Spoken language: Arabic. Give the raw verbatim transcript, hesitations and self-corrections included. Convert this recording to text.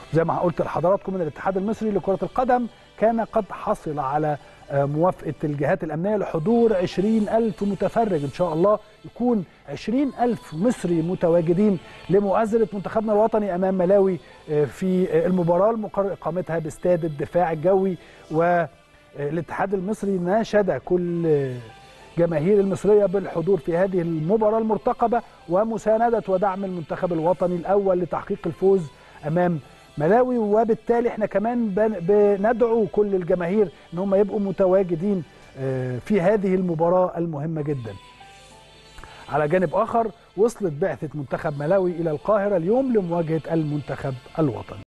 زي ما قلت لحضراتكم ان الاتحاد المصري لكرة القدم كان قد حصل على موافقة الجهات الأمنية لحضور عشرين ألف متفرج. إن شاء الله يكون عشرين ألف مصري متواجدين لمؤازرة منتخبنا الوطني أمام ملاوي في المباراة المقرر إقامتها باستاد الدفاع الجوي. والاتحاد المصري ناشد كل جماهير المصرية بالحضور في هذه المباراة المرتقبة ومساندة ودعم المنتخب الوطني الأول لتحقيق الفوز أمام ملاوي. وبالتالي احنا كمان بندعو كل الجماهير ان هم يبقوا متواجدين في هذه المباراة المهمة جدا. على جانب آخر وصلت بعثة منتخب ملاوي إلى القاهرة اليوم لمواجهة المنتخب الوطني.